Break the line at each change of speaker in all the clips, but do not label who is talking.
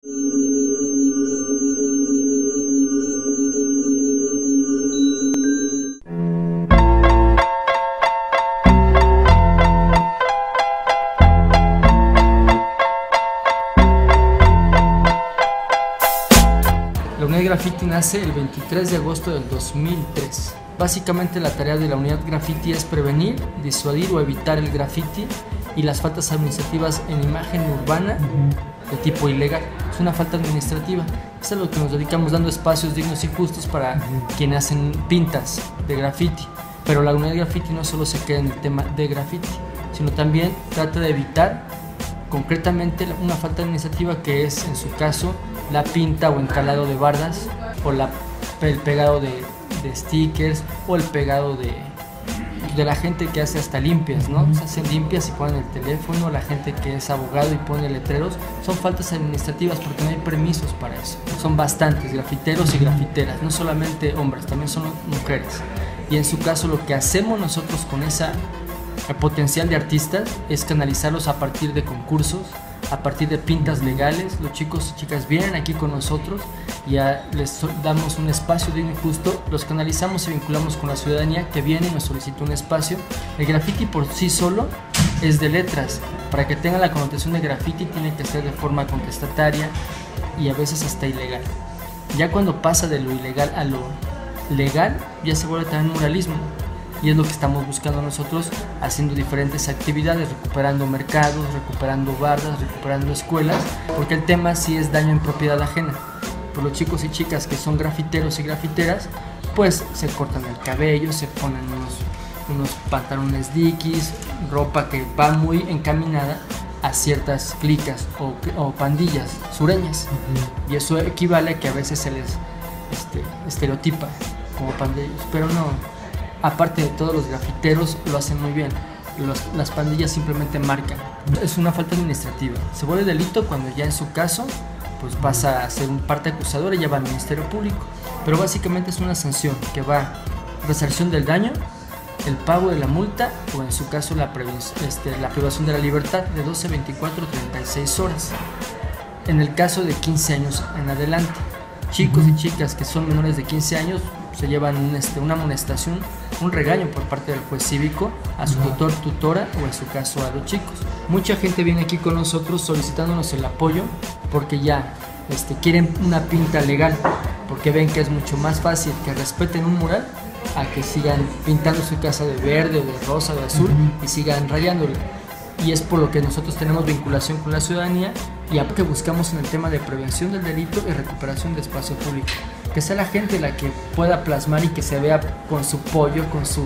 La unidad Graffiti nace el 23 de agosto del 2003. Básicamente la tarea de la unidad Graffiti es prevenir, disuadir o evitar el graffiti y las faltas administrativas en imagen urbana de tipo ilegal. Es una falta administrativa. Es a lo que nos dedicamos, dando espacios dignos y justos para quienes hacen pintas de graffiti. Pero la unidad Graffiti no solo se queda en el tema de graffiti, sino también trata de evitar concretamente una falta administrativa, que es en su caso la pinta o encalado de bardas, o el pegado de stickers, o el pegado de la gente que hace hasta limpias, ¿no? Se hacen limpias y ponen el teléfono, la gente que es abogado y pone letreros. Son faltas administrativas porque no hay permisos para eso. Son bastantes grafiteros y grafiteras, no solamente hombres, también son mujeres. Y en su caso lo que hacemos nosotros con ese potencial de artistas es canalizarlos a partir de concursos, a partir de pintas legales. Los chicos y chicas vienen aquí con nosotros y ya les damos un espacio digno y justo, los canalizamos y vinculamos con la ciudadanía que viene y nos solicita un espacio. El graffiti por sí solo es de letras. Para que tenga la connotación de graffiti tiene que ser de forma contestataria y a veces hasta ilegal. Ya cuando pasa de lo ilegal a lo legal, ya se vuelve también muralismo. Y es lo que estamos buscando nosotros, haciendo diferentes actividades, recuperando mercados, recuperando bardas, recuperando escuelas, porque el tema sí es daño en propiedad ajena. Por los chicos y chicas que son grafiteros y grafiteras, pues se cortan el cabello, se ponen unos pantalones dickies, ropa que va muy encaminada a ciertas clicas o pandillas sureñas. Y eso equivale a que a veces se les estereotipa como pandillas, pero no. Aparte de todos, los grafiteros lo hacen muy bien. Las pandillas simplemente marcan. Es una falta administrativa. Se vuelve delito cuando ya en su caso pues pasa a ser un parte acusadora y ya va al Ministerio Público. Pero básicamente es una sanción que va resarción del daño, el pago de la multa o en su caso la privación de la libertad de 12, 24, 36 horas. En el caso de 15 años en adelante. Chicos y chicas que son menores de 15 años se llevan una amonestación, un regaño por parte del juez cívico a su tutor, tutora o en su caso a los chicos. Mucha gente viene aquí con nosotros solicitándonos el apoyo porque ya quieren una pinta legal, porque ven que es mucho más fácil que respeten un mural a que sigan pintando su casa de verde o de rosa o de azul y sigan rayándolo. Y es por lo que nosotros tenemos vinculación con la ciudadanía y que buscamos en el tema de prevención del delito y recuperación de espacio público. Que sea la gente la que pueda plasmar y que se vea con su pollo, con su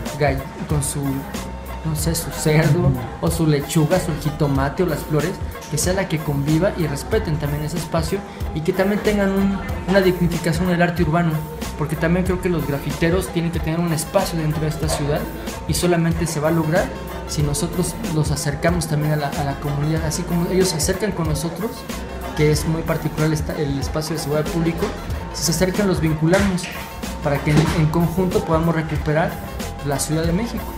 no sé, su cerdo o su lechuga, su jitomate o las flores, que sea la que conviva y respeten también ese espacio y que también tengan una dignificación del arte urbano, porque también creo que los grafiteros tienen que tener un espacio dentro de esta ciudad y solamente se va a lograr si nosotros los acercamos también a la comunidad, así como ellos se acercan con nosotros, que es muy particular el espacio de seguridad público. Si se acercan los vinculamos para que en conjunto podamos recuperar la Ciudad de México.